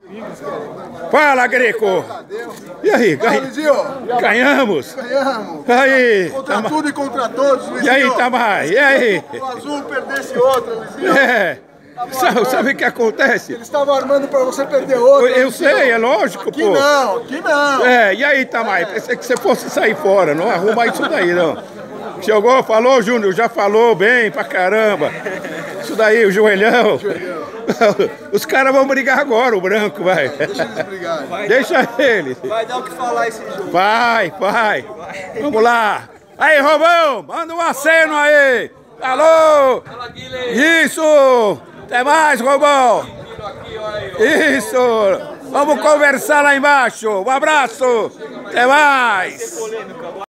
Fala, Greco! E aí, ganhamos? Ganhamos! Aí, Contra tudo e contra todos, Luizinho! E aí, Tamar? E aí? O azul perdesse outra, Luizinho! Sabe o que acontece? Eles estavam armando pra você perder outra. Eu sei, é lógico, aqui pô! Aqui não! E aí, Tamar? Pensei que você fosse sair fora, não arruma isso daí, não. Chegou, falou, Júnior, já falou bem pra caramba. Isso daí, o joelhão. Os caras vão brigar agora, o branco, vai. Deixa eles brigarem. Deixa eles. Vai dar o que falar esse jogo. Vai. Vamos lá. Aí, Romão, manda um aceno aí. Alô. Isso. Até mais, Romão. Isso. Vamos conversar lá embaixo. Um abraço. Até mais.